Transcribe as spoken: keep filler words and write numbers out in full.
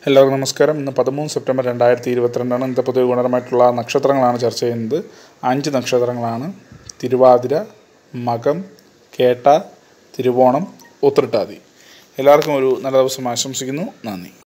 എല്ലാവർക്കും നമസ്കാരം. ഇന്ന് പതിമൂന്ന് സെപ്റ്റംബർ രണ്ടായിരത്തി ഇരുപത്തിരണ്ടാണ്. ഇന്നത്തെ പൊതുവെ ഗുണപരമായിട്ടുള്ള നക്ഷത്രങ്ങളാണ് ചർച്ച ചെയ്യുന്നത്. അഞ്ച് നക്ഷത്രങ്ങളാണ്: തിരുവാതിര, മകം, കേട്ട, തിരുവോണം, ഉത്രട്ടാതി. എല്ലാവർക്കും ഒരു നല്ല ദിവസം ആശംസിക്കുന്നു. നന്ദി.